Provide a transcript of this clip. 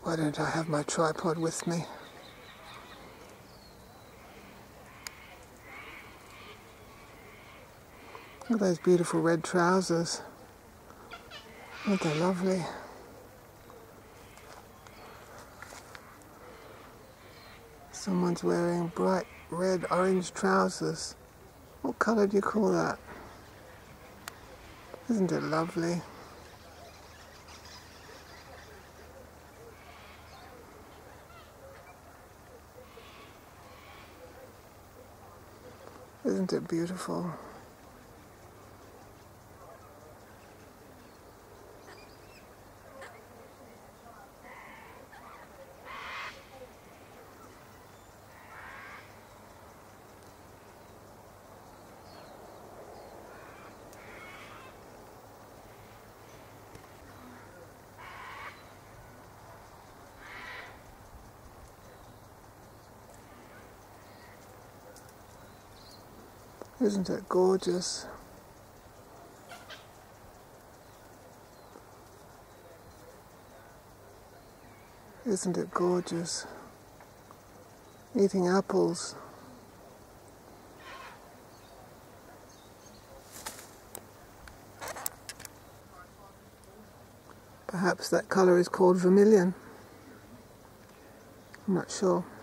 Why don't I have my tripod with me? Look at those beautiful red trousers. Aren't they lovely? Someone's wearing bright red orange trousers. What colour do you call that? Isn't it lovely? Isn't it beautiful? Isn't it gorgeous? Isn't it gorgeous? Eating apples. Perhaps that colour is called vermilion. I'm not sure.